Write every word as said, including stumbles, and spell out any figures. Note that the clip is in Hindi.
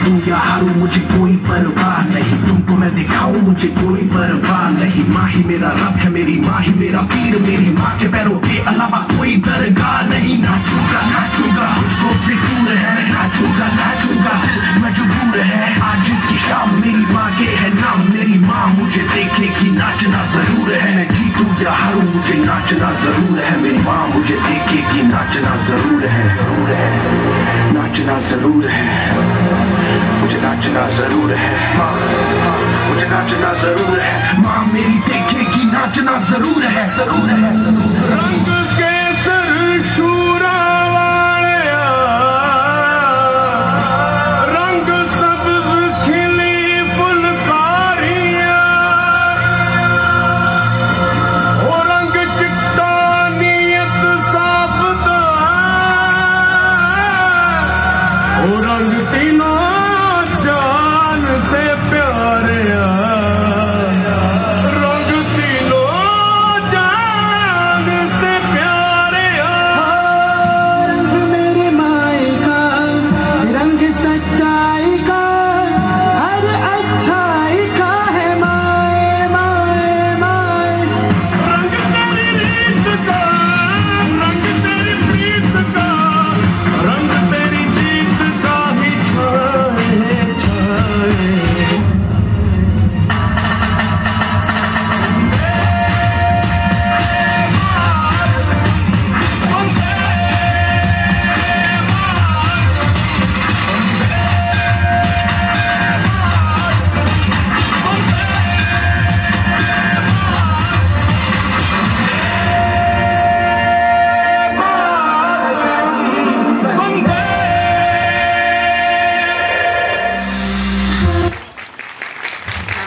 जीतूं या हारूं मुझे कोई परवाह नहीं, तुमको मैं दिखाऊं मुझे कोई परवाह नहीं। माँ ही मेरा रब है, मेरी माँ ही मेरा पीर, मेरी माँ के पैरों के अलावा कोई दरगाह नहीं। नाचूंगा नाचूंगा मुझको फितूर है, नाचूंगा नाचूंगा मजबूर है। आज की शाम मेरी माँ के है नाम, मेरी माँ मुझे देखेगी नाचना जरूर है। मैं जीतूं या हारूं मुझे नाचना जरूर है, मेरी माँ मुझे देखेगी नाचना जरूर है, जरूर है, नाचना जरूर है, मुझे नाचना जरूर है, माँ मुझे नाचना जरूर है। माँ मेरी देखेगी नाचना जरूर है, जरूर है, जरूर है। रंग केसर शूरा वालिया, रंग सब्ज खिली फुलकारियां, ओ रंग चिट्टा नीयत साफ तो है, ओ रंग तीनों